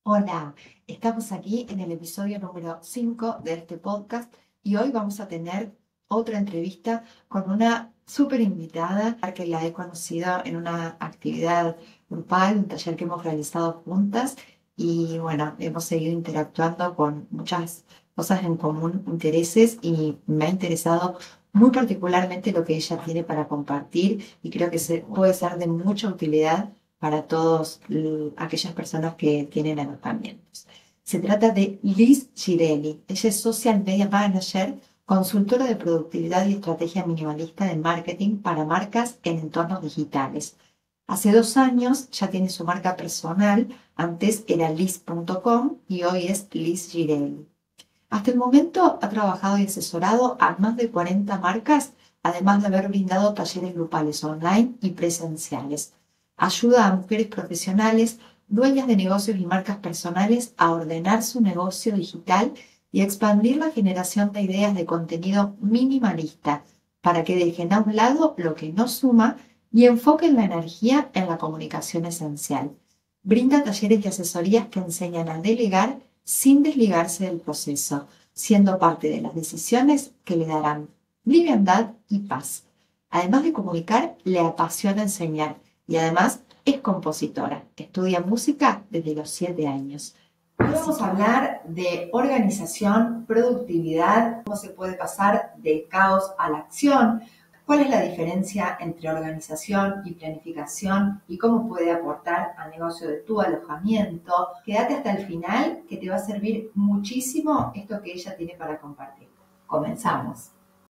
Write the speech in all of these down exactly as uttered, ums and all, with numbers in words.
Hola, estamos aquí en el episodio número cinco de este podcast y hoy vamos a tener otra entrevista con una súper invitada que la he conocido en una actividad grupal, un taller que hemos realizado juntas y bueno, hemos seguido interactuando con muchas cosas en común, intereses y me ha interesado muy particularmente lo que ella tiene para compartir y creo que se, puede ser de mucha utilidad para todas aquellas personas que tienen alojamientos. Se trata de Liz Girelli. Ella es Social Media Manager, consultora de productividad y estrategia minimalista de marketing para marcas en entornos digitales. Hace dos años ya tiene su marca personal, antes era liz punto com y hoy es Liz Girelli. Hasta el momento ha trabajado y asesorado a más de cuarenta marcas, además de haber brindado talleres grupales online y presenciales. Ayuda a mujeres profesionales, dueñas de negocios y marcas personales a ordenar su negocio digital y expandir la generación de ideas de contenido minimalista para que dejen a un lado lo que no suma y enfoquen la energía en la comunicación esencial. Brinda talleres y asesorías que enseñan a delegar sin desligarse del proceso, siendo parte de las decisiones que le darán liviandad y paz. Además de comunicar, le apasiona enseñar y además es compositora. Estudia música desde los siete años. Hoy vamos a hablar de organización, productividad, cómo se puede pasar del caos a la acción, cuál es la diferencia entre organización y planificación y cómo puede aportar al negocio de tu alojamiento. Quédate hasta el final que te va a servir muchísimo esto que ella tiene para compartir. Comenzamos.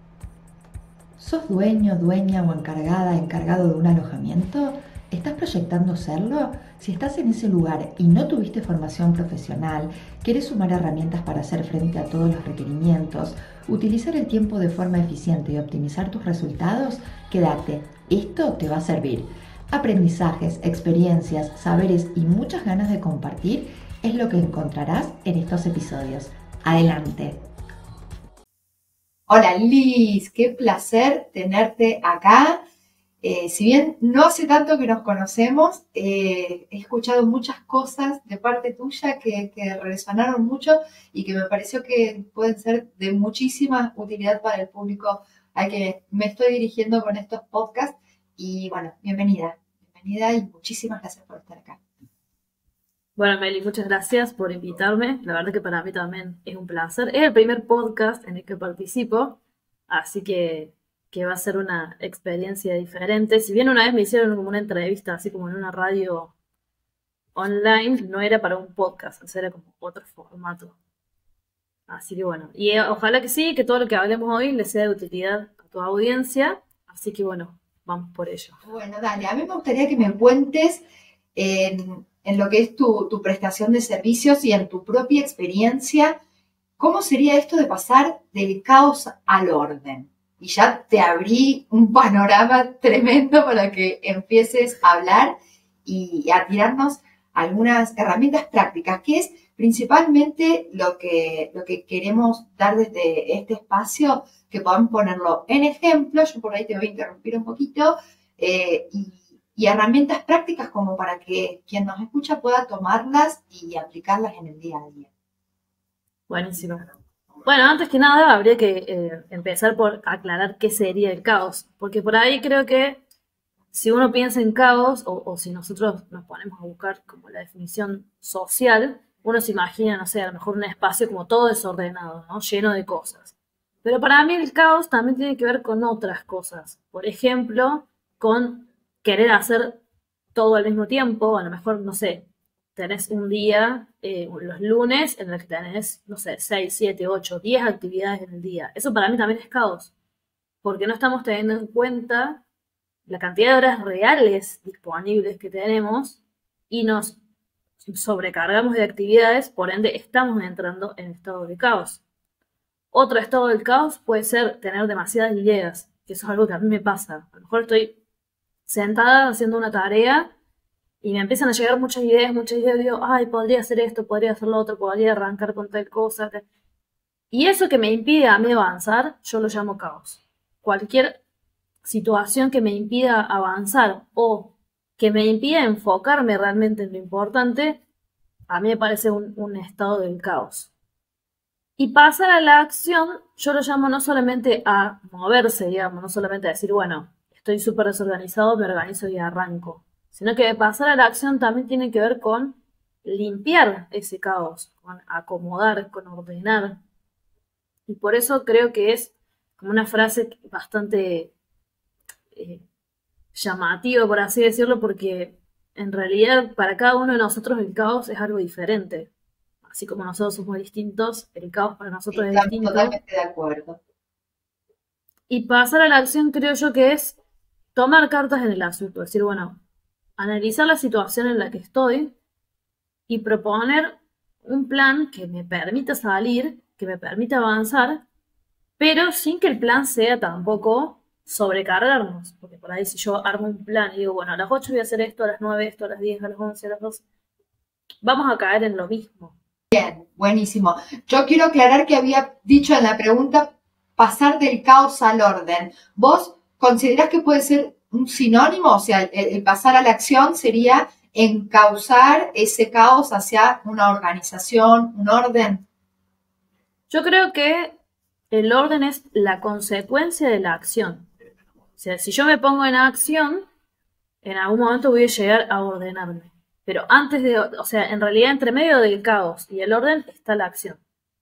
¿Sos dueño, dueña o encargada, encargado de un alojamiento? ¿Estás proyectando serlo? Si estás en ese lugar y no tuviste formación profesional, querés sumar herramientas para hacer frente a todos los requerimientos, utilizar el tiempo de forma eficiente y optimizar tus resultados, quédate. Esto te va a servir. Aprendizajes, experiencias, saberes y muchas ganas de compartir es lo que encontrarás en estos episodios. Adelante. Hola Liz, qué placer tenerte acá. Eh, si bien no hace tanto que nos conocemos, eh, he escuchado muchas cosas de parte tuya que, que resonaron mucho y que me pareció que pueden ser de muchísima utilidad para el público al que me estoy dirigiendo con estos podcasts. Y bueno, bienvenida, bienvenida y muchísimas gracias por estar acá. Bueno, Meli, muchas gracias por invitarme. La verdad que para mí también es un placer. Es el primer podcast en el que participo, así que, que va a ser una experiencia diferente. Si bien una vez me hicieron como una entrevista, así como en una radio online, no era para un podcast, o sea, era como otro formato. Así que bueno, y eh, ojalá que sí, que todo lo que hablemos hoy le sea de utilidad a tu audiencia. Así que bueno, vamos por ello. Bueno, dale, a mí me gustaría que me cuentes en, en lo que es tu, tu prestación de servicios y en tu propia experiencia, ¿cómo sería esto de pasar del caos al orden? Y ya te abrí un panorama tremendo para que empieces a hablar y a tirarnos algunas herramientas prácticas, que es principalmente lo que, lo que queremos dar desde este espacio, que podamos ponerlo en ejemplo. Yo por ahí te voy a interrumpir un poquito, eh, y, y herramientas prácticas como para que quien nos escucha pueda tomarlas y aplicarlas en el día a día. Buenísimo. Bueno, antes que nada habría que eh, empezar por aclarar qué sería el caos, porque por ahí creo que si uno piensa en caos, o, o si nosotros nos ponemos a buscar como la definición social, uno se imagina, no sé, a lo mejor un espacio como todo desordenado, ¿no? Lleno de cosas. Pero para mí el caos también tiene que ver con otras cosas. Por ejemplo, con querer hacer todo al mismo tiempo, a lo mejor, no sé, tenés un día, eh, los lunes, en el que tenés, no sé, seis, siete, ocho, diez actividades en el día. Eso para mí también es caos, porque no estamos teniendo en cuenta la cantidad de horas reales disponibles que tenemos y nos sobrecargamos de actividades, por ende estamos entrando en estado de caos. Otro estado del caos puede ser tener demasiadas ideas, que eso es algo que a mí me pasa. A lo mejor estoy sentada haciendo una tarea y me empiezan a llegar muchas ideas, muchas ideas, y digo, ay, podría hacer esto, podría hacer lo otro, podría arrancar con tal cosa. Y eso que me impide a mí avanzar, yo lo llamo caos. Cualquier situación que me impida avanzar o que me impida enfocarme realmente en lo importante, a mí me parece un, un estado del caos. Y pasar a la acción, yo lo llamo no solamente a moverse, digamos, no solamente a decir, bueno, estoy súper desorganizado, me organizo y arranco, sino que pasar a la acción también tiene que ver con limpiar ese caos, con acomodar, con ordenar. Y por eso creo que es como una frase bastante eh, llamativa, por así decirlo, porque en realidad para cada uno de nosotros el caos es algo diferente. Así como nosotros somos distintos, el caos para nosotros es Estamos distinto. totalmente de acuerdo. Y pasar a la acción creo yo que es tomar cartas en el asunto, decir, bueno, analizar la situación en la que estoy y proponer un plan que me permita salir, que me permita avanzar, pero sin que el plan sea tampoco sobrecargarnos. Porque por ahí si yo armo un plan y digo, bueno, a las ocho voy a hacer esto, a las nueve esto, a las diez, a las once, a las doce, vamos a caer en lo mismo. Buenísimo. Yo quiero aclarar que había dicho en la pregunta pasar del caos al orden. ¿Vos considerás que puede ser un sinónimo? O sea, el, el pasar a la acción sería encauzar ese caos hacia una organización, un orden. Yo creo que el orden es la consecuencia de la acción. O sea, si yo me pongo en acción, en algún momento voy a llegar a ordenarme. Pero antes de, o sea, en realidad entre medio del caos y el orden está la acción.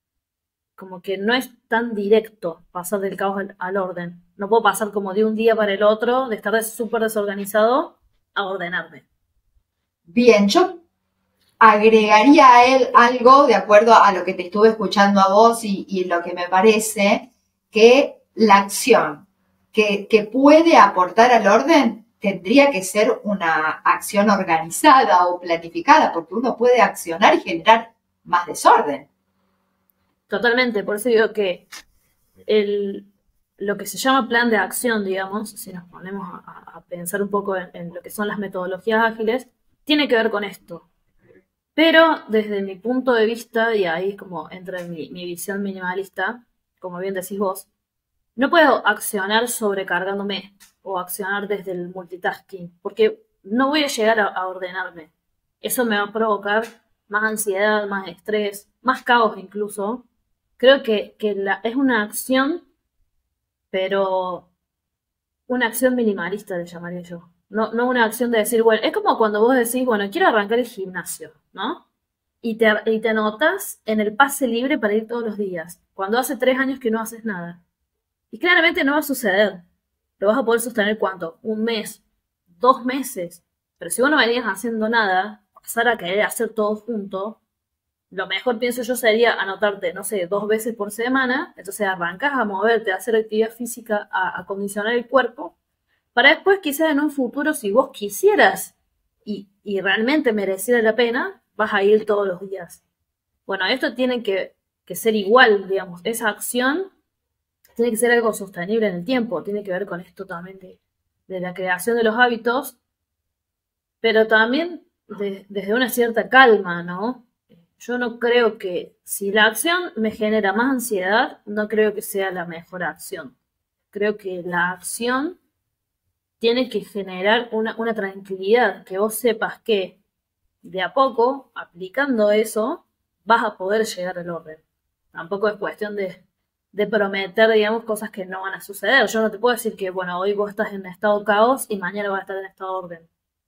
Como que no es tan directo pasar del caos al, al orden. No puedo pasar como de un día para el otro, de estar súper desorganizado, a ordenarme. Bien, yo agregaría a él algo de acuerdo a lo que te estuve escuchando a vos y, y lo que me parece, que la acción que, que puede aportar al orden tendría que ser una acción organizada o planificada, porque uno puede accionar y generar más desorden. Totalmente, por eso digo que el, lo que se llama plan de acción, digamos, si nos ponemos a, a pensar un poco en, en, lo que son las metodologías ágiles, tiene que ver con esto. Pero desde mi punto de vista, y ahí como entra mi, mi visión minimalista, como bien decís vos, no puedo accionar sobrecargándome o accionar desde el multitasking, porque no voy a llegar a, a ordenarme. Eso me va a provocar más ansiedad, más estrés, más caos incluso. Creo que, que la, es una acción, pero una acción minimalista le llamaría yo. No, no una acción de decir, bueno, es como cuando vos decís, bueno, quiero arrancar el gimnasio, ¿no? Y te, y te anotas en el pase libre para ir todos los días, cuando hace tres años que no haces nada. Y claramente no va a suceder. Lo vas a poder sostener ¿cuánto? Un mes, dos meses. Pero si vos no venías haciendo nada, pasar a querer hacer todo junto, lo mejor pienso yo sería anotarte, no sé, dos veces por semana. Entonces arrancas a moverte, a hacer actividad física, a acondicionar el cuerpo, para después quizás en un futuro, si vos quisieras y, y realmente mereciera la pena, vas a ir todos los días. Bueno, esto tiene que, que ser igual, digamos, esa acción tiene que ser algo sostenible en el tiempo, tiene que ver con esto también de, de la creación de los hábitos, pero también de, desde una cierta calma, ¿no? Yo no creo que si la acción me genera más ansiedad, no creo que sea la mejor acción. Creo que la acción tiene que generar una, una tranquilidad, que vos sepas que de a poco, aplicando eso, vas a poder llegar al orden. Tampoco es cuestión de, de prometer, digamos, cosas que no van a suceder. Yo no te puedo decir que, bueno, hoy vos estás en estado caos y mañana vas a estar en estado orden.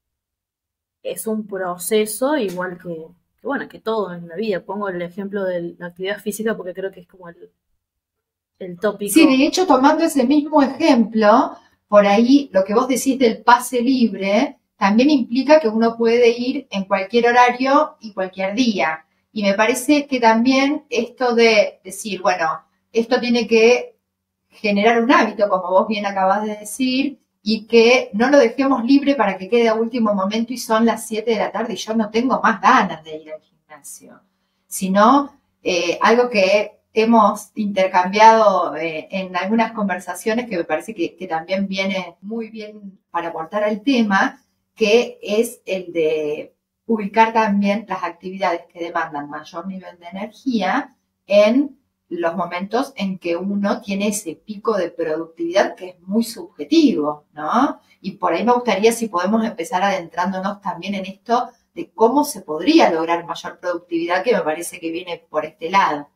Es un proceso igual que, que, bueno, que todo en la vida. Pongo el ejemplo de la actividad física porque creo que es como el, el Sí, tópico. de hecho, tomando ese mismo ejemplo, por ahí lo que vos decís del pase libre también implica que uno puede ir en cualquier horario y cualquier día. Y me parece que también esto de decir, bueno, esto tiene que generar un hábito, como vos bien acabas de decir, y que no lo dejemos libre para que quede a último momento y son las siete de la tarde y yo no tengo más ganas de ir al gimnasio, sino eh, algo que hemos intercambiado eh, en algunas conversaciones que me parece que, que también viene muy bien para aportar al tema, que es el de ubicar también las actividades que demandan mayor nivel de energía en los momentos en que uno tiene ese pico de productividad que es muy subjetivo, ¿no? Y por ahí me gustaría si podemos empezar adentrándonos también en esto de cómo se podría lograr mayor productividad, que me parece que viene por este lado.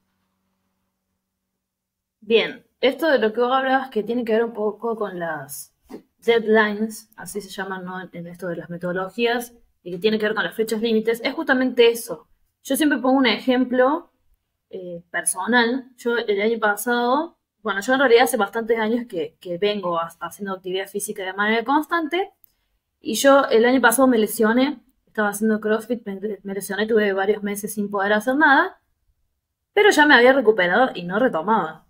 Bien, esto de lo que vos hablabas que tiene que ver un poco con las deadlines, así se llaman, ¿no? En esto de las metodologías, y que tiene que ver con las fechas límites, es justamente eso. Yo siempre pongo un ejemplo eh, personal. Yo el año pasado, bueno, yo en realidad hace bastantes años que, que vengo a, haciendo actividad física de manera constante, y yo el año pasado me lesioné, estaba haciendo CrossFit, me, me lesioné, tuve varios meses sin poder hacer nada, pero ya me había recuperado y no retomaba.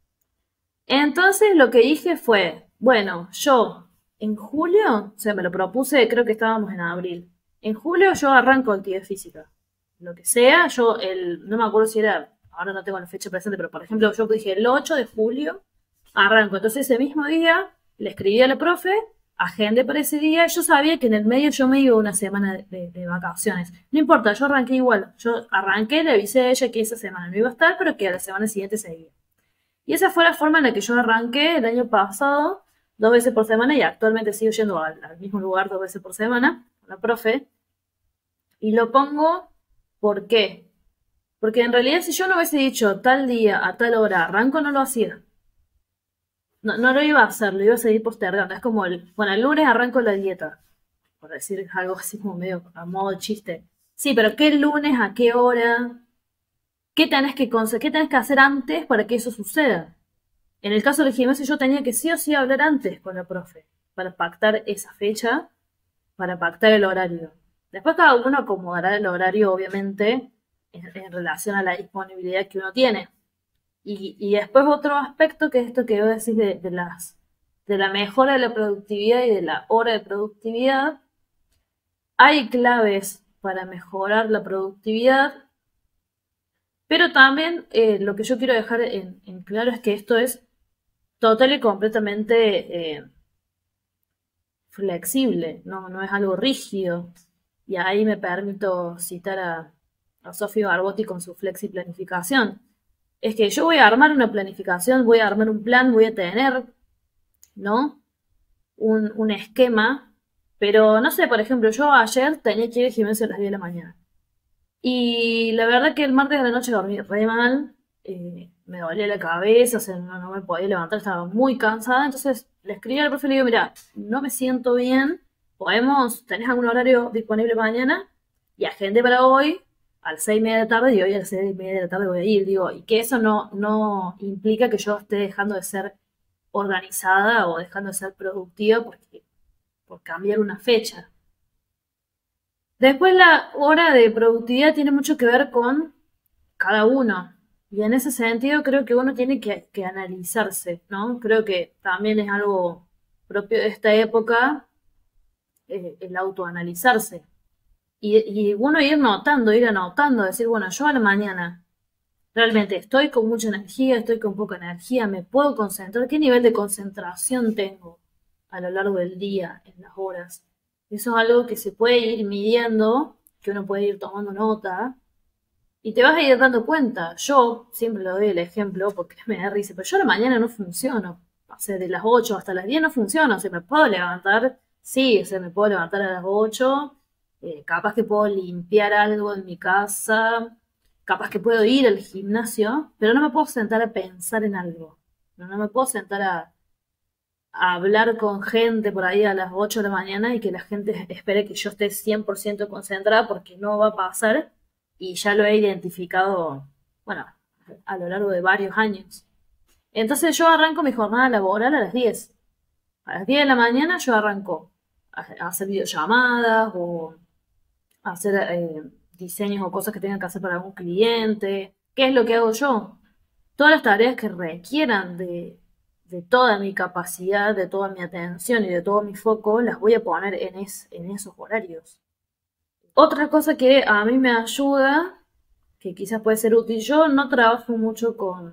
Entonces lo que dije fue, bueno, yo en julio, o sea, me lo propuse, creo que estábamos en abril. En julio yo arranco actividad física. Lo que sea, yo el, no me acuerdo si era, ahora no tengo la fecha presente, pero por ejemplo, yo dije el ocho de julio arranco. Entonces ese mismo día le escribí a la profe, agendé para ese día. Yo sabía que en el medio yo me iba una semana de, de, de vacaciones. No importa, yo arranqué igual. Yo arranqué, le avisé a ella que esa semana no iba a estar, pero que a la semana siguiente seguía. Y esa fue la forma en la que yo arranqué el año pasado, dos veces por semana, y actualmente sigo yendo al, al mismo lugar dos veces por semana, con la profe. Y lo pongo, ¿por qué? Porque en realidad si yo no hubiese dicho tal día, a tal hora, arranco, no lo hacía. No, no lo iba a hacer, lo iba a seguir postergando. Es como el, bueno, el lunes arranco la dieta, por decir algo así como medio a modo de chiste. Sí, pero ¿qué lunes, a qué hora? ¿Qué tenés que, qué tenés que hacer antes para que eso suceda? En el caso del gimnasio yo tenía que sí o sí hablar antes con la profe, para pactar esa fecha, para pactar el horario. Después cada uno acomodará el horario, obviamente, en, en relación a la disponibilidad que uno tiene. Y, y después otro aspecto que es esto que vos decís de, de, las, de la mejora de la productividad y de la hora de productividad. Hay claves para mejorar la productividad, pero también eh, lo que yo quiero dejar en, en claro es que esto es total y completamente eh, flexible, ¿no? No es algo rígido. Y ahí me permito citar a, a Sofía Barbotti con su flexi planificación. Es que yo voy a armar una planificación, voy a armar un plan, voy a tener, ¿no? Un, un esquema, pero no sé, por ejemplo, yo ayer tenía que ir al gimnasio a las diez de la mañana. Y la verdad que el martes de la noche dormí re mal, eh, me dolía la cabeza, o sea, no, no me podía levantar, estaba muy cansada, entonces le escribí al profe y le digo, mira, no me siento bien, podemos, ¿tenés algún horario disponible mañana? Y agendé para hoy, a las seis y media de la tarde, y hoy a las seis y media de la tarde voy a ir, digo, y que eso no, no implica que yo esté dejando de ser organizada o dejando de ser productiva porque, por cambiar una fecha. Después la hora de productividad tiene mucho que ver con cada uno. Y en ese sentido creo que uno tiene que, que analizarse, ¿no? Creo que también es algo propio de esta época, eh, el autoanalizarse. Y, y uno ir notando, ir anotando, decir, bueno, yo a la mañana realmente estoy con mucha energía, estoy con poca energía, me puedo concentrar, ¿qué nivel de concentración tengo a lo largo del día, en las horas? Eso es algo que se puede ir midiendo, que uno puede ir tomando nota, y te vas a ir dando cuenta. Yo siempre lo doy el ejemplo porque me da risa, pero yo a la mañana no funciono. O sea, de las ocho hasta las diez no funciono. O sea, me puedo levantar, sí, o sea, me puedo levantar a las ocho, eh, capaz que puedo limpiar algo en mi casa, capaz que puedo ir al gimnasio, pero no me puedo sentar a pensar en algo. No, no me puedo sentar a, a hablar con gente por ahí a las ocho de la mañana y que la gente espere que yo esté cien por ciento concentrada porque no va a pasar y ya lo he identificado, bueno, a lo largo de varios años. Entonces yo arranco mi jornada laboral a las diez. A las diez de la mañana yo arranco a, a hacer videollamadas o a hacer eh, diseños o cosas que tengan que hacer para algún cliente. ¿Qué es lo que hago yo? Todas las tareas que requieran de, de toda mi capacidad, de toda mi atención y de todo mi foco, las voy a poner en, es, en esos horarios. Otra cosa que a mí me ayuda, que quizás puede ser útil, yo no trabajo mucho con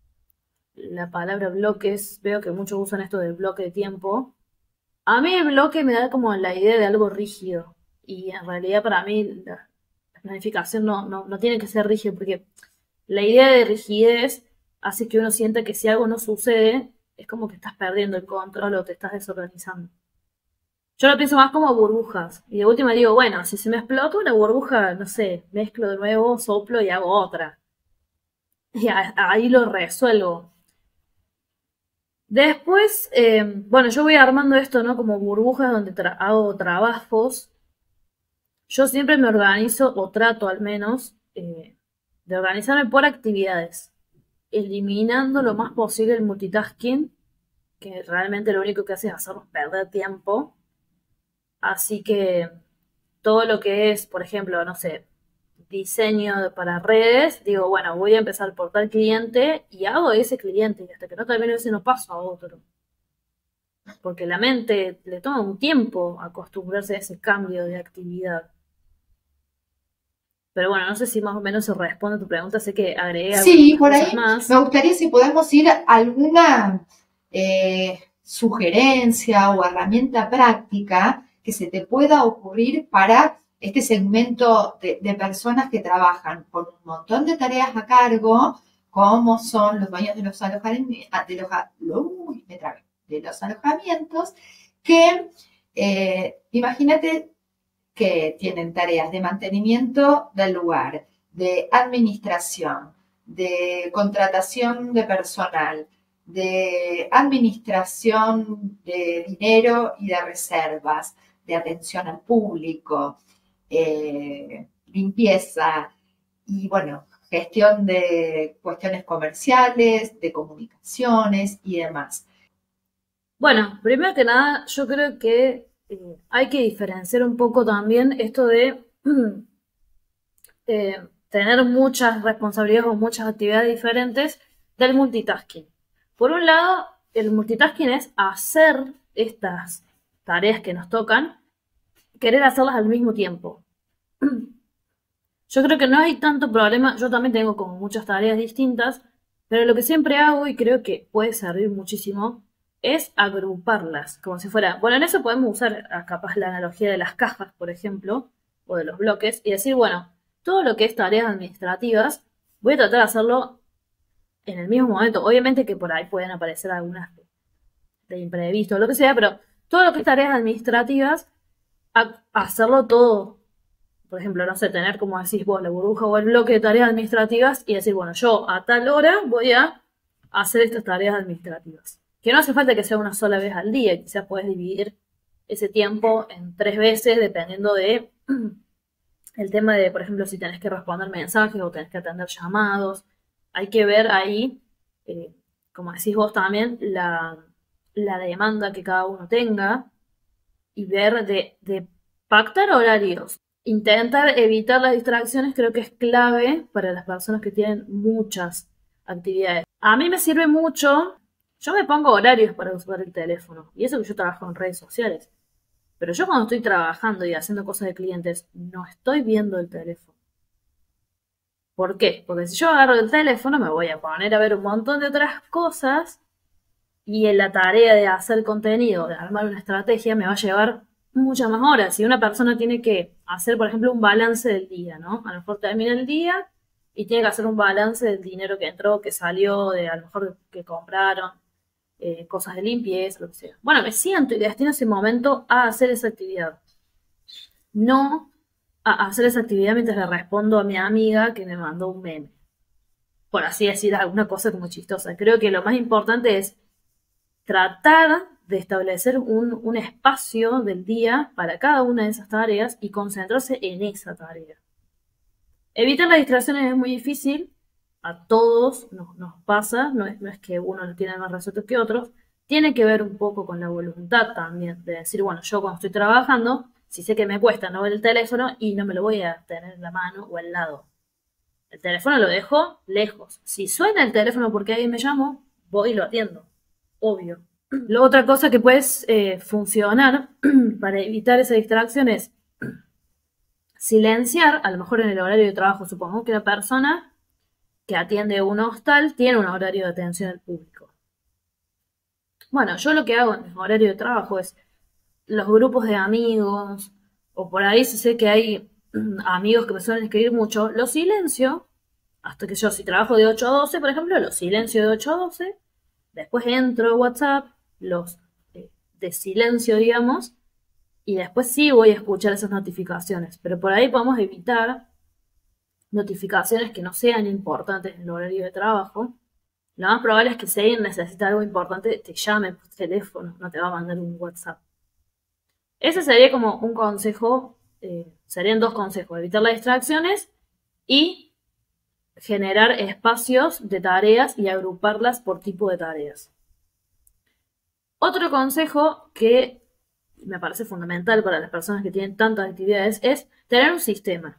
la palabra bloques, veo que muchos usan esto del bloque de tiempo. A mí el bloque me da como la idea de algo rígido y en realidad para mí la, la planificación no, no, no tiene que ser rígido porque la idea de rigidez hace que uno sienta que si algo no sucede es como que estás perdiendo el control o te estás desorganizando. Yo lo pienso más como burbujas. Y de última digo, bueno, si se me explota una burbuja, no sé, mezclo de nuevo, soplo y hago otra. Y a- ahí lo resuelvo. Después, eh, bueno, yo voy armando esto, ¿no? Como burbujas donde tra- hago trabajos. Yo siempre me organizo, o trato al menos, eh, de organizarme por actividades, eliminando lo más posible el multitasking, que realmente lo único que hace es hacernos perder tiempo. Así que todo lo que es, por ejemplo, no sé, diseño para redes, digo, bueno, voy a empezar por tal cliente y hago ese cliente y hasta que no termino ese no paso a otro. Porque la mente le toma un tiempo acostumbrarse a ese cambio de actividad. Pero bueno, no sé si más o menos se responde a tu pregunta, sé que agregué Sí, algunas por cosas ahí me más. gustaría si podemos ir a alguna eh, sugerencia o herramienta práctica que se te pueda ocurrir para este segmento de, de personas que trabajan con un montón de tareas a cargo, como son los dueños de los alojamientos, de los, a- uy, me trabé, de los alojamientos, que eh, imagínate que tienen tareas de mantenimiento del lugar, de administración, de contratación de personal, de administración de dinero y de reservas, de atención al público, eh, limpieza y, bueno, gestión de cuestiones comerciales, de comunicaciones y demás. Bueno, primero que nada, yo creo que eh, hay que diferenciar un poco también esto de eh, tener muchas responsabilidades o muchas actividades diferentes del multitasking. Por un lado, el multitasking es hacer estas tareas que nos tocan, querer hacerlas al mismo tiempo. Yo creo que no hay tanto problema, yo también tengo como muchas tareas distintas, pero lo que siempre hago y creo que puede servir muchísimo es agruparlas, como si fuera, bueno, en eso podemos usar ah, capaz la analogía de las cajas, por ejemplo, o de los bloques, y decir, bueno, todo lo que es tareas administrativas, voy a tratar de hacerlo en el mismo momento. Obviamente que por ahí pueden aparecer algunas de, de imprevisto o lo que sea, pero todo lo que es tareas administrativas, a- hacerlo todo por ejemplo, no sé, tener, como decís vos, la burbuja o el bloque de tareas administrativas y decir, bueno, yo a tal hora voy a hacer estas tareas administrativas. Que no hace falta que sea una sola vez al día, quizás puedes dividir ese tiempo en tres veces dependiendo de el tema de, por ejemplo, si tenés que responder mensajes o tenés que atender llamados. Hay que ver ahí, eh, como decís vos también, la, la demanda que cada uno tenga y ver de, de pactar horarios. Intentar evitar las distracciones creo que es clave para las personas que tienen muchas actividades. A mí me sirve mucho, yo me pongo horarios para usar el teléfono, y eso que yo trabajo en redes sociales. Pero yo cuando estoy trabajando y haciendo cosas de clientes, no estoy viendo el teléfono. ¿Por qué? Porque si yo agarro el teléfono me voy a poner a ver un montón de otras cosas y en la tarea de hacer contenido, de armar una estrategia, me va a llevar muchas más horas. Si una persona tiene que hacer, por ejemplo, un balance del día, ¿no? A lo mejor termina el día y tiene que hacer un balance del dinero que entró, que salió, de a lo mejor que compraron, eh, cosas de limpieza, lo que sea. Bueno, me siento y destino ese momento a hacer esa actividad. No a hacer esa actividad mientras le respondo a mi amiga que me mandó un meme. Por así decir, alguna cosa como chistosa. Creo que lo más importante es tratar de establecer un, un espacio del día para cada una de esas tareas y concentrarse en esa tarea. Evitar las distracciones es muy difícil, a todos nos, nos pasa, no es, no es que uno lo tiene más resuelto que otros, tiene que ver un poco con la voluntad también, de decir, bueno, yo cuando estoy trabajando, si sé que me cuesta no ver el teléfono y no me lo voy a tener en la mano o al lado. El teléfono lo dejo lejos. Si suena el teléfono porque alguien me llamó, voy y lo atiendo. Obvio. La otra cosa que puede eh, funcionar para evitar esa distracción es silenciar, a lo mejor en el horario de trabajo, supongamos que la persona que atiende un hostal tiene un horario de atención al público. Bueno, yo lo que hago en mi horario de trabajo es los grupos de amigos, o por ahí si sé que hay mm, amigos que me suelen escribir mucho, los silencio, hasta que yo si trabajo de ocho a doce, por ejemplo, los silencio de ocho a doce, después entro a WhatsApp, los eh, de silencio, digamos, y después sí voy a escuchar esas notificaciones, pero por ahí podemos evitar notificaciones que no sean importantes en el horario de trabajo. Lo más probable es que si alguien necesita algo importante, te llame por teléfono, no te va a mandar un WhatsApp. Ese sería como un consejo, eh, serían dos consejos, evitar las distracciones y generar espacios de tareas y agruparlas por tipo de tareas. Otro consejo que me parece fundamental para las personas que tienen tantas actividades es tener un sistema.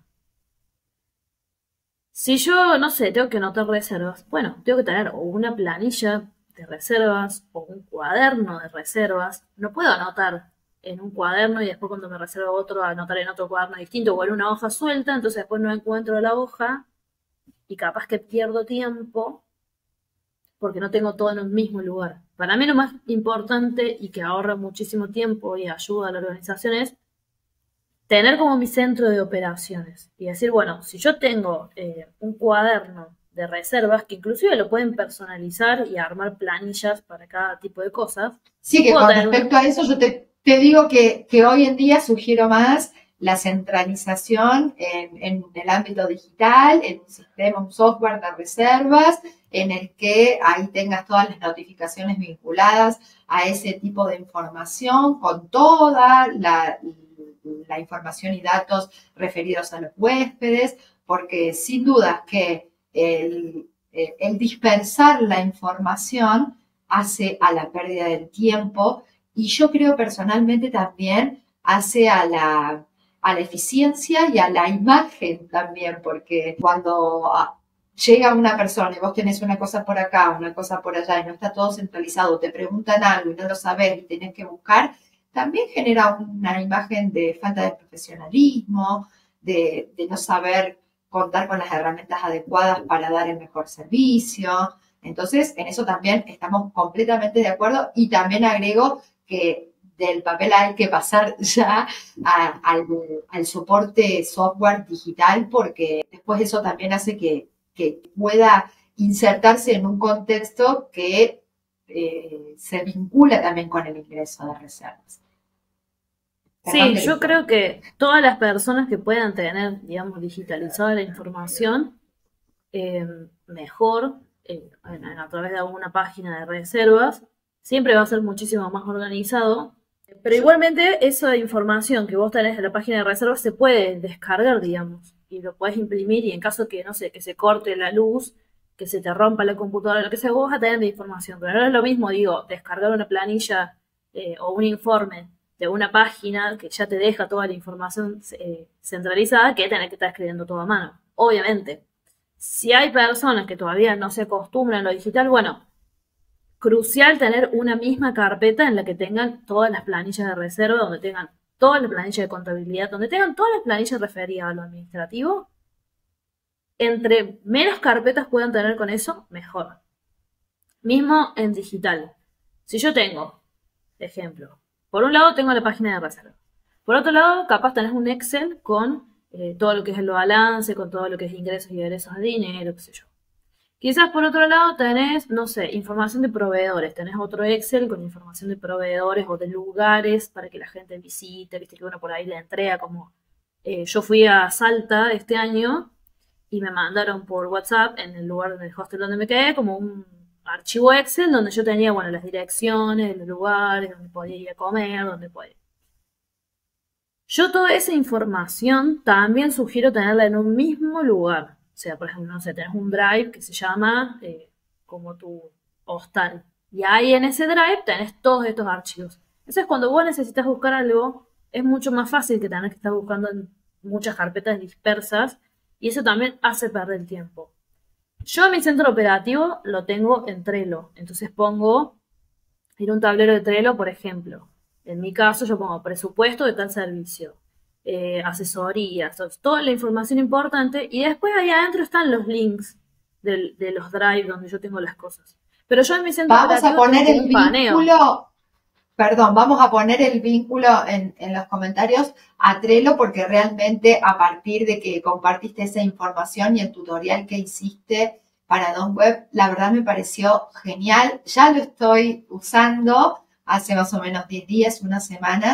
Si yo, no sé, tengo que anotar reservas, bueno, tengo que tener o una planilla de reservas o un cuaderno de reservas. No puedo anotar en un cuaderno y después cuando me reservo otro, anotar en otro cuaderno distinto o en una hoja suelta, entonces después no encuentro la hoja y capaz que pierdo tiempo porque no tengo todo en un mismo lugar. Para mí lo más importante y que ahorra muchísimo tiempo y ayuda a la organización es tener como mi centro de operaciones y decir, bueno, si yo tengo eh, un cuaderno de reservas, que inclusive lo pueden personalizar y armar planillas para cada tipo de cosas. Sí, que con respecto una... a eso yo te, te digo que, que hoy en día sugiero más la centralización en, en el ámbito digital, en un sistema, un software de reservas, en el que ahí tengas todas las notificaciones vinculadas a ese tipo de información, con toda la, la información y datos referidos a los huéspedes, porque sin duda que el, el dispersar la información hace a la pérdida del tiempo y yo creo personalmente también hace a la a la eficiencia y a la imagen también, porque cuando llega una persona y vos tenés una cosa por acá, una cosa por allá y no está todo centralizado, te preguntan algo y no lo sabés y tenés que buscar, también genera una imagen de falta de profesionalismo, de, de no saber contar con las herramientas adecuadas para dar el mejor servicio. Entonces, en eso también estamos completamente de acuerdo y también agrego que del papel hay que pasar ya a, al, al soporte software digital porque después eso también hace que, que pueda insertarse en un contexto que eh, se vincula también con el ingreso de reservas. Sí, yo creo que todas las personas que puedan tener, digamos, digitalizada la información, eh, mejor, eh, en, en, a través de alguna página de reservas, siempre va a ser muchísimo más organizado. Pero igualmente esa información que vos tenés en la página de reservas se puede descargar, digamos, y lo podés imprimir y en caso que, no sé, que se corte la luz, que se te rompa la computadora, lo que sea, vos vas a tener la información. Pero no es lo mismo, digo, descargar una planilla eh, o un informe de una página que ya te deja toda la información eh, centralizada que tener que estar escribiendo todo a mano. Obviamente, si hay personas que todavía no se acostumbran a lo digital, bueno, crucial tener una misma carpeta en la que tengan todas las planillas de reserva, donde tengan todas las planillas de contabilidad, donde tengan todas las planillas referidas a lo administrativo. Entre menos carpetas puedan tener con eso, mejor. Mismo en digital. Si yo tengo, ejemplo, por un lado tengo la página de reserva. Por otro lado, capaz tenés un Excel con eh, todo lo que es el balance, con todo lo que es ingresos y egresos de dinero, qué sé yo. Quizás por otro lado tenés, no sé, información de proveedores. Tenés otro Excel con información de proveedores o de lugares para que la gente visite. Viste que uno por ahí le entrega como... Eh, yo fui a Salta este año y me mandaron por WhatsApp en el lugar, en el hostel donde me quedé, como un archivo Excel donde yo tenía, bueno, las direcciones, los lugares, donde podía ir a comer, donde podía... Yo toda esa información también sugiero tenerla en un mismo lugar. O sea, por ejemplo, no sé, tenés un drive que se llama eh, como tu hostal. Y ahí en ese drive tenés todos estos archivos. Entonces, cuando vos necesitas buscar algo, es mucho más fácil que tener que estar buscando en muchas carpetas dispersas. Y eso también hace perder tiempo. Yo en mi centro operativo lo tengo en Trello. Entonces pongo en un tablero de Trello, por ejemplo. En mi caso, yo pongo presupuesto de tal servicio. Eh, asesorías, toda la información importante y después ahí adentro están los links de, de los drive donde yo tengo las cosas. Pero yo en mi centro vamos a poner el vínculo, perdón, vamos a poner el vínculo en, en los comentarios a Trello porque realmente a partir de que compartiste esa información y el tutorial que hiciste para DomWeb, la verdad me pareció genial. Ya lo estoy usando hace más o menos diez días, una semana.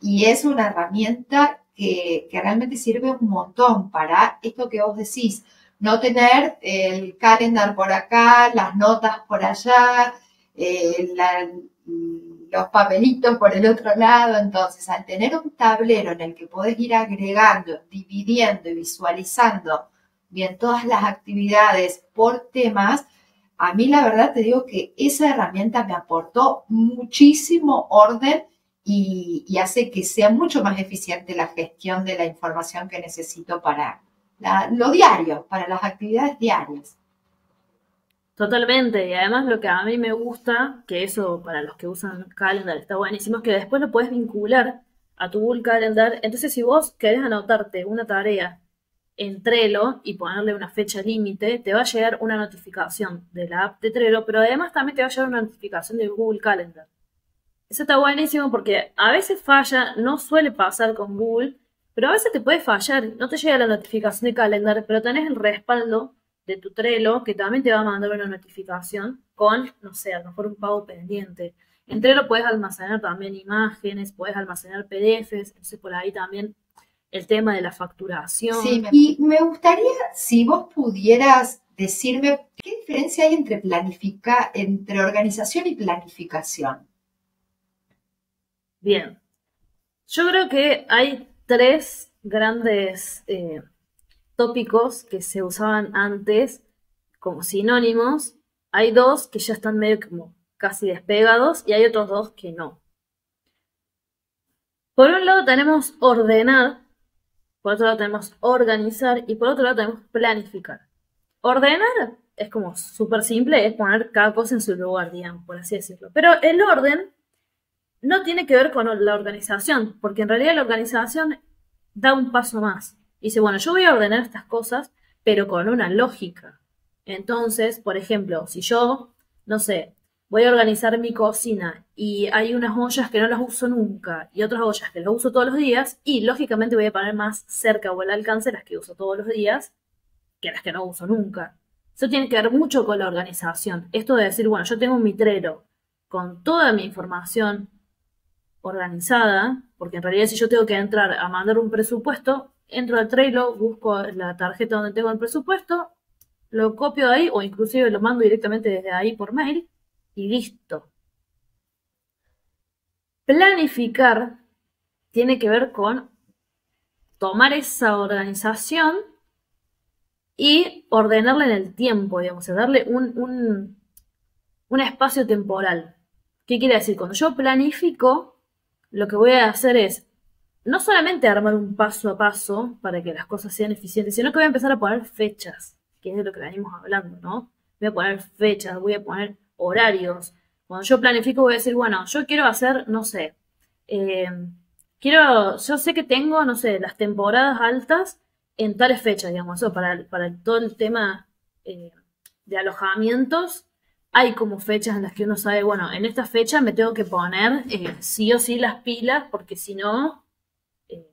y es una herramienta que, que realmente sirve un montón para esto que vos decís, no tener el calendar por acá, las notas por allá, eh, la, los papelitos por el otro lado. Entonces, al tener un tablero en el que podés ir agregando, dividiendo y visualizando bien todas las actividades por temas, a mí la verdad te digo que esa herramienta me aportó muchísimo orden y, y hace que sea mucho más eficiente la gestión de la información que necesito para la, lo diario, para las actividades diarias. Totalmente, y además lo que a mí me gusta, que eso para los que usan Calendar está buenísimo, es que después lo puedes vincular a tu Google Calendar. Entonces, si vos querés anotarte una tarea en Trello y ponerle una fecha límite, te va a llegar una notificación de la app de Trello, pero además también te va a llegar una notificación de Google Calendar. Eso está buenísimo porque a veces falla, no suele pasar con Google, pero a veces te puede fallar, no te llega la notificación de Calendar, pero tenés el respaldo de tu Trello que también te va a mandar una notificación con, no sé, a lo mejor un pago pendiente. En Trello puedes almacenar también imágenes, puedes almacenar P D Fs, entonces por ahí también el tema de la facturación. Sí, y me gustaría si vos pudieras decirme qué diferencia hay entre planificar, entre organización y planificación. Bien, yo creo que hay tres grandes eh, tópicos que se usaban antes como sinónimos. Hay dos que ya están medio como casi despegados y hay otros dos que no. Por un lado tenemos ordenar, por otro lado tenemos organizar y por otro lado tenemos planificar. Ordenar es como súper simple, es poner cada cosa en su lugar, digamos, por así decirlo. Pero el orden no tiene que ver con la organización, porque en realidad la organización da un paso más. Dice, bueno, yo voy a ordenar estas cosas, pero con una lógica. Entonces, por ejemplo, si yo, no sé, voy a organizar mi cocina y hay unas ollas que no las uso nunca y otras ollas que las uso todos los días, y lógicamente voy a poner más cerca o al alcance las que uso todos los días que las que no uso nunca. Eso tiene que ver mucho con la organización. Esto de decir, bueno, yo tengo un mitrero con toda mi información organizada, porque en realidad si yo tengo que entrar a mandar un presupuesto, entro al Trello, busco la tarjeta donde tengo el presupuesto, lo copio de ahí o inclusive lo mando directamente desde ahí por mail y listo. Planificar tiene que ver con tomar esa organización y ordenarla en el tiempo, digamos, darle un, un, un espacio temporal. ¿Qué quiere decir? Cuando yo planifico, lo que voy a hacer es no solamente armar un paso a paso para que las cosas sean eficientes, sino que voy a empezar a poner fechas, que es de lo que venimos hablando, ¿no? Voy a poner fechas, voy a poner horarios. Cuando yo planifico voy a decir, bueno, yo quiero hacer, no sé, eh, quiero, yo sé que tengo, no sé, las temporadas altas en tales fechas, digamos, eso para, para todo el tema eh, de alojamientos. Hay como fechas en las que uno sabe, bueno, en esta fecha me tengo que poner eh, sí o sí las pilas, porque si no, eh,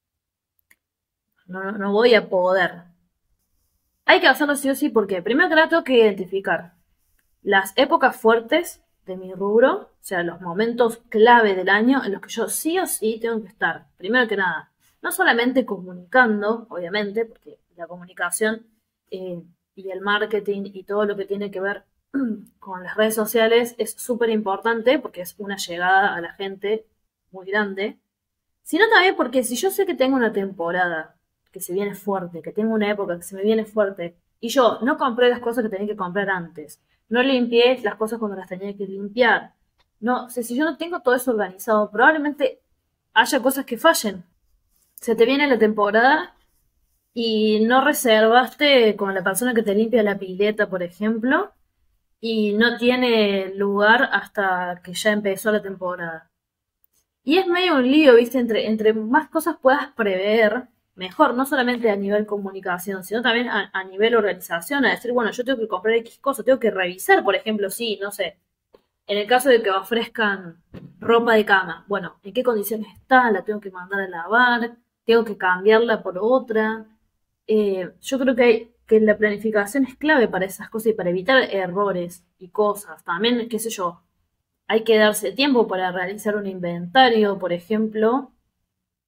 no, no voy a poder. Hay que hacerlo sí o sí porque primero que nada tengo que identificar las épocas fuertes de mi rubro, o sea, los momentos clave del año en los que yo sí o sí tengo que estar. Primero que nada, no solamente comunicando, obviamente, porque la comunicación eh, y el marketing y todo lo que tiene que ver con las redes sociales es súper importante porque es una llegada a la gente muy grande, sino también porque si yo sé que tengo una temporada que se viene fuerte, que tengo una época que se me viene fuerte, y yo no compré las cosas que tenía que comprar antes, no limpié las cosas cuando las tenía que limpiar, no, o sea, si yo no tengo todo eso organizado, probablemente haya cosas que fallen. Se te viene la temporada y no reservaste con la persona que te limpia la pileta, por ejemplo, y no tiene lugar hasta que ya empezó la temporada. Y es medio un lío, ¿viste? Entre, entre más cosas puedas prever, mejor, no solamente a nivel comunicación, sino también a, a nivel organización, a decir, bueno, yo tengo que comprar X cosas, tengo que revisar, por ejemplo, sí, no sé, en el caso de que ofrezcan ropa de cama, bueno, ¿en qué condiciones está? ¿La tengo que mandar a lavar? ¿Tengo que cambiarla por otra? Eh, yo creo que, hay, que la planificación es clave para esas cosas y para evitar errores y cosas. También, qué sé yo, hay que darse tiempo para realizar un inventario, por ejemplo,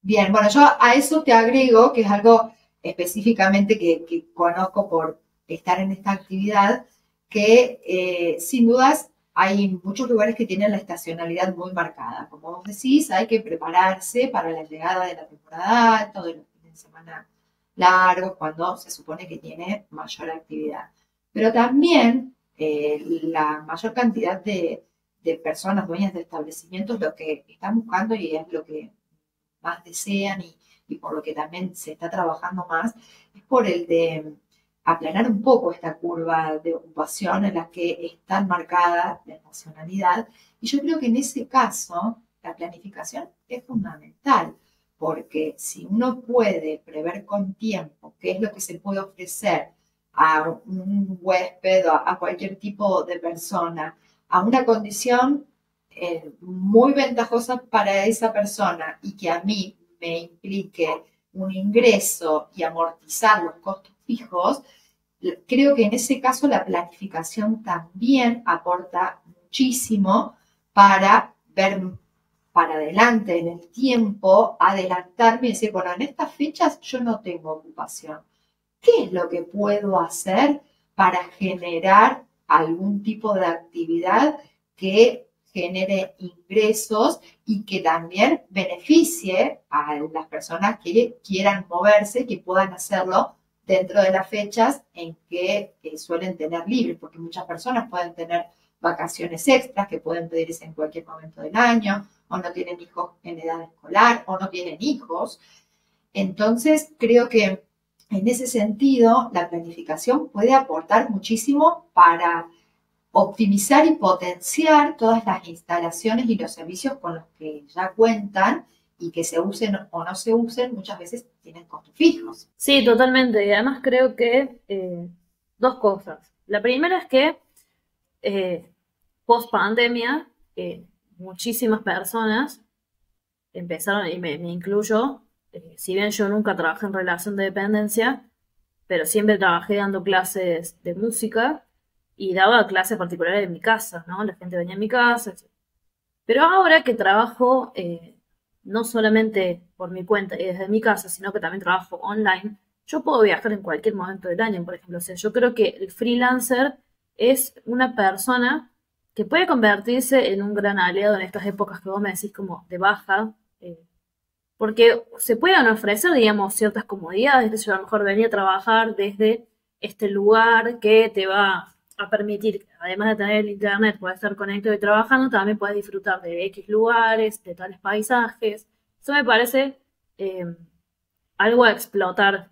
Bien, bueno, yo a eso te agrego, que es algo específicamente que, que conozco por estar en esta actividad, que eh, sin dudas hay muchos lugares que tienen la estacionalidad muy marcada. Como vos decís, hay que prepararse para la llegada de la temporada alta, de los fines de semana largos, cuando se supone que tiene mayor actividad. Pero también eh, la mayor cantidad de, de personas dueñas de establecimientos lo que están buscando y es lo que más desean y, y por lo que también se está trabajando más, es por el de aplanar un poco esta curva de ocupación en la que está marcada la estacionalidad. Y yo creo que en ese caso la planificación es fundamental, porque si uno puede prever con tiempo qué es lo que se puede ofrecer a un huésped o a cualquier tipo de persona, a una condición eh, muy ventajosa para esa persona y que a mí me implique un ingreso y amortizar los costos fijos, creo que en ese caso la planificación también aporta muchísimo para ver para adelante en el tiempo, adelantarme y decir, bueno, en estas fechas yo no tengo ocupación. ¿Qué es lo que puedo hacer para generar algún tipo de actividad que genere ingresos y que también beneficie a las personas que quieran moverse, que puedan hacerlo dentro de las fechas en que eh, suelen tener libres, porque muchas personas pueden tener vacaciones extras que pueden pedirse en cualquier momento del año, o no tienen hijos en edad escolar, o no tienen hijos. Entonces, creo que en ese sentido, la planificación puede aportar muchísimo para optimizar y potenciar todas las instalaciones y los servicios con los que ya cuentan y que se usen o no se usen, muchas veces tienen costos fijos. Sí, totalmente. Y además creo que eh, dos cosas. La primera es que eh, post pandemia, eh, muchísimas personas empezaron, y me, me incluyo, eh, si bien yo nunca trabajé en relación de dependencia, pero siempre trabajé dando clases de música y daba clases particulares en mi casa, ¿no? La gente venía a mi casa, etcétera. Pero ahora que trabajo eh, no solamente por mi cuenta y desde mi casa, sino que también trabajo online, yo puedo viajar en cualquier momento del año, por ejemplo. O sea, yo creo que el freelancer es una persona que puede convertirse en un gran aliado en estas épocas que vos me decís como de baja, eh, porque se pueden ofrecer, digamos, ciertas comodidades. De hecho, a lo mejor venir a trabajar desde este lugar que te va a permitir, además de tener el internet, puedes estar conectado y trabajando, también puedes disfrutar de X lugares, de tales paisajes. Eso me parece eh, algo a explotar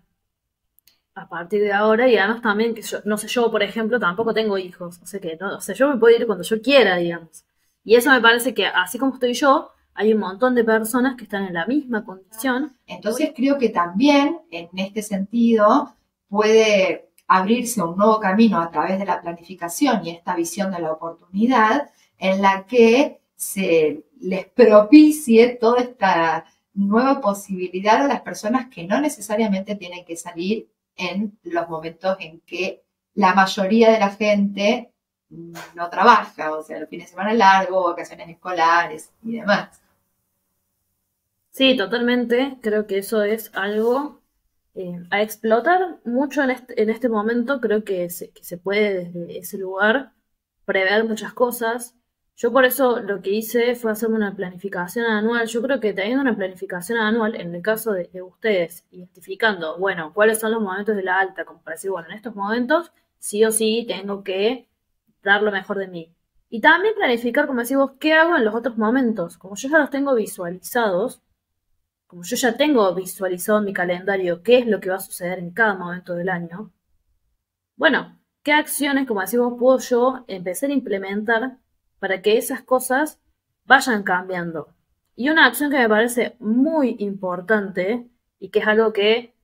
a partir de ahora y además también que yo, no sé, yo por ejemplo tampoco tengo hijos, o sea que no, o sea, yo me puedo ir cuando yo quiera, digamos. Y eso me parece que así como estoy yo, hay un montón de personas que están en la misma condición. Entonces creo que también en este sentido puede abrirse un nuevo camino a través de la planificación y esta visión de la oportunidad en la que se les propicie toda esta nueva posibilidad a las personas que no necesariamente tienen que salir en los momentos en que la mayoría de la gente no trabaja, o sea, el fin de semana largo, vacaciones escolares y demás. Sí, totalmente. Creo que eso es algo eh, a explotar mucho en este, en este momento. Creo que se, que se puede desde ese lugar prever muchas cosas. Yo por eso lo que hice fue hacerme una planificación anual. Yo creo que teniendo una planificación anual, en el caso de, de ustedes, identificando, bueno, cuáles son los momentos de la alta, como para decir, bueno, en estos momentos sí o sí tengo que dar lo mejor de mí. Y también planificar, como decís vos, qué hago en los otros momentos. Como yo ya los tengo visualizados, como yo ya tengo visualizado en mi calendario qué es lo que va a suceder en cada momento del año, bueno, ¿qué acciones, como decimos, puedo yo empezar a implementar para que esas cosas vayan cambiando? Y una acción que me parece muy importante y que es algo que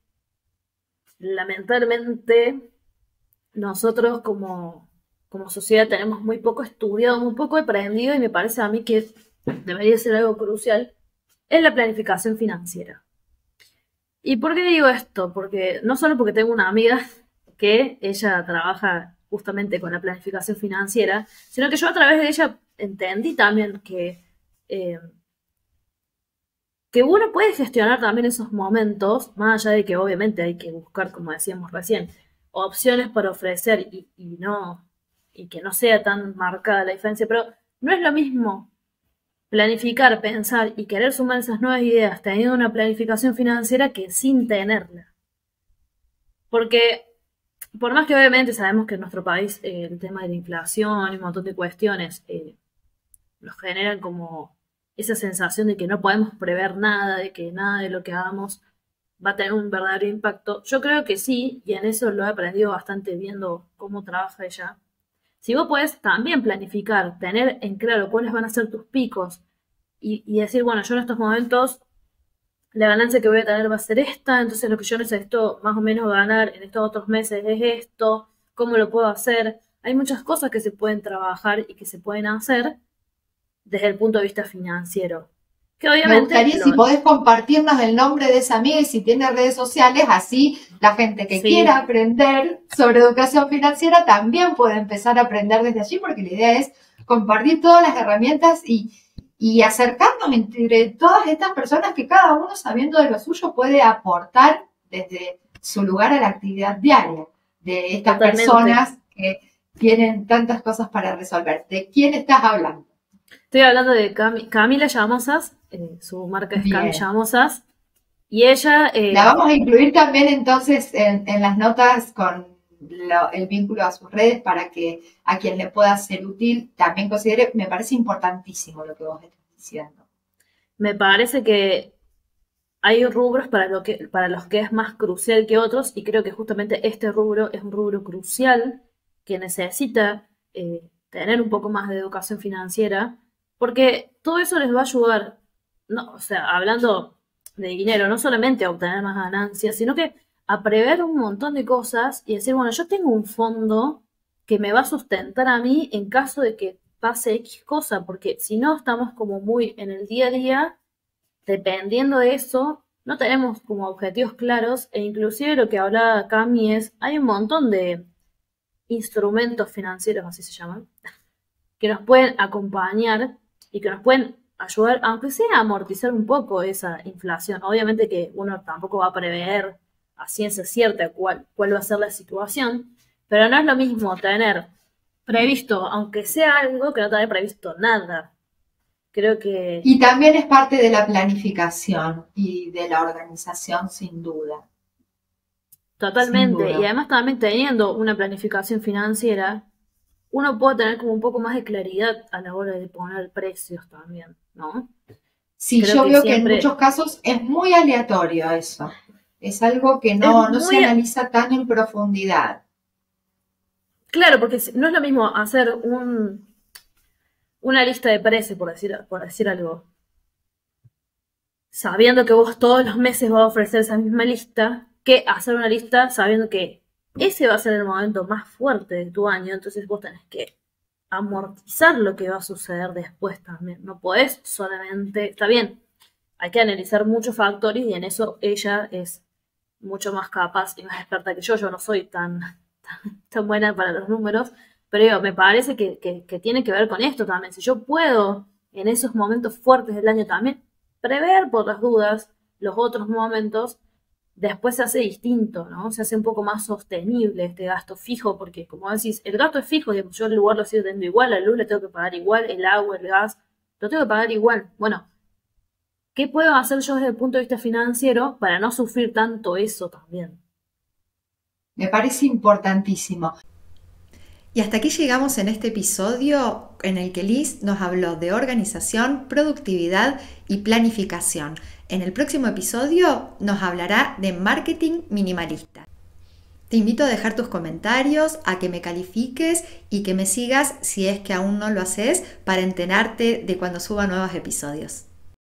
lamentablemente nosotros como, como sociedad tenemos muy poco estudiado, muy poco aprendido y me parece a mí que debería ser algo crucial, es la planificación financiera. ¿Y por qué digo esto? Porque no solo porque tengo una amiga que ella trabaja justamente con la planificación financiera, sino que yo a través de ella entendí también que eh, que uno puede gestionar también esos momentos, más allá de que obviamente hay que buscar, como decíamos recién, opciones para ofrecer y, y no, y que no sea tan marcada la diferencia, pero no es lo mismo planificar, pensar y querer sumar esas nuevas ideas teniendo una planificación financiera que sin tenerla. Porque por más que obviamente sabemos que en nuestro país eh, el tema de la inflación y un montón de cuestiones eh, nos generan como esa sensación de que no podemos prever nada, de que nada de lo que hagamos va a tener un verdadero impacto. Yo creo que sí, y en eso lo he aprendido bastante viendo cómo trabaja ella. Si vos podés también planificar, tener en claro cuáles van a ser tus picos y, y decir, bueno, yo en estos momentos la ganancia que voy a tener va a ser esta, entonces lo que yo necesito más o menos ganar en estos otros meses es esto, ¿cómo lo puedo hacer? Hay muchas cosas que se pueden trabajar y que se pueden hacer desde el punto de vista financiero. Que Me obviamente gustaría si lo, podés compartirnos el nombre de esa amiga y si tiene redes sociales, así la gente que quiera sí, aprender sobre educación financiera también puede empezar a aprender desde allí, porque la idea es compartir todas las herramientas y, y acercarnos entre todas estas personas que cada uno, sabiendo de lo suyo, puede aportar desde su lugar a la actividad diaria de estas totalmente. personas que tienen tantas cosas para resolver. ¿De quién estás hablando? Estoy hablando de Cami- Camila Llamosas, eh, su marca es Cami Bien. Llamosas, y ella, La eh, vamos a incluir también entonces en, en las notas con lo- el vínculo a sus redes para que a quien le pueda ser útil también considere. Me parece importantísimo lo que vos estás diciendo. me parece que hay rubros para, lo que, para los que es más crucial que otros, y creo que justamente este rubro es un rubro crucial que necesita eh, tener un poco más de educación financiera, porque todo eso les va a ayudar, no, o sea, hablando de dinero, no solamente a obtener más ganancias, sino que a prever un montón de cosas y decir, bueno, yo tengo un fondo que me va a sustentar a mí en caso de que pase X cosa, porque si no estamos como muy en el día a día dependiendo de eso, no tenemos como objetivos claros e inclusive lo que hablaba Cami es, hay un montón de instrumentos financieros, así se llaman, que nos pueden acompañar y que nos pueden ayudar, aunque sea a amortizar un poco esa inflación. Obviamente que uno tampoco va a prever a ciencia cierta cuál, cuál va a ser la situación, pero no es lo mismo tener previsto, aunque sea algo, que no tener previsto nada. Creo que Y también es parte de la planificación y de la organización, sin duda, sin totalmente. Y duda. además también teniendo una planificación financiera, uno puede tener como un poco más de claridad a la hora de poner precios también, ¿no? Sí, Creo yo que veo que en muchos siempre casos es muy aleatorio eso. Es algo que es no, no se muy analiza tan en profundidad. claro, porque si- no es lo mismo hacer un, una lista de precios, por decir, por decir algo, sabiendo que vos todos los meses vas a ofrecer esa misma lista, que hacer una lista sabiendo que ese va a ser el momento más fuerte de tu año, entonces vos tenés que amortizar lo que va a suceder después también. No podés solamente, está bien, hay que analizar muchos factores y en eso ella es mucho más capaz y más experta que yo. Yo no soy tan, tan, tan buena para los números, pero digo, me parece que, que, que tiene que ver con esto también. Si yo puedo en esos momentos fuertes del año también prever por las dudas los otros momentos, después se hace distinto, ¿no? Se hace un poco más sostenible este gasto fijo, porque como decís, el gasto es fijo, digamos, yo el lugar lo sigo teniendo igual, la luz le tengo que pagar igual, el agua, el gas, lo tengo que pagar igual. Bueno, ¿qué puedo hacer yo desde el punto de vista financiero para no sufrir tanto eso también? Me parece importantísimo. Y hasta aquí llegamos en este episodio en el que Liz nos habló de organización, productividad y planificación. En el próximo episodio nos hablará de marketing minimalista. Te invito a dejar tus comentarios, a que me califiques y que me sigas si es que aún no lo haces para enterarte de cuando suba nuevos episodios.